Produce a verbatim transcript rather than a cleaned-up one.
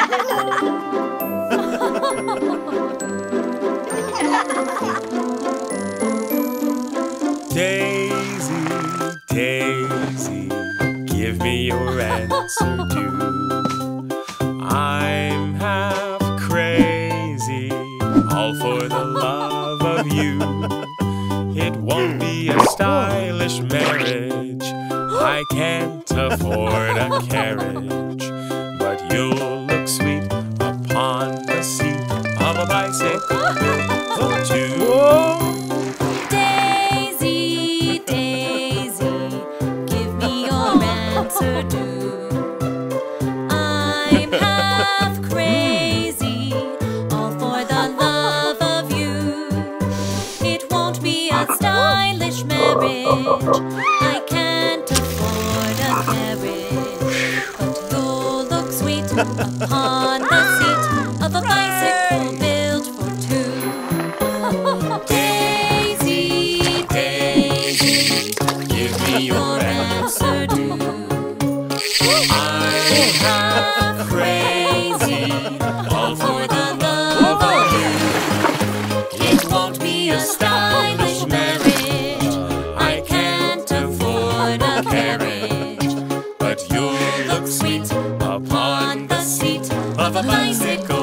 Daisy, Daisy, give me your answer too. I'm half crazy, all for the love of you. It won't be a stylish marriage, I can't afford a carriage, but you'll look sweet upon the seat of a bicycle built for two. Daisy, Daisy, give me your answer too. I'm half crazy, all for the love of you. It won't be a stylish marriage, I can't afford a carriage, but you'll look sweet upon the seat of a bicycle built for two. Daisy, Daisy, Give me your your answer. answer too. I'm half crazy, all for the love of you. It won't be a stylish marriage, I can't afford a carriage, but you'll look sweet upon the seat of a bicycle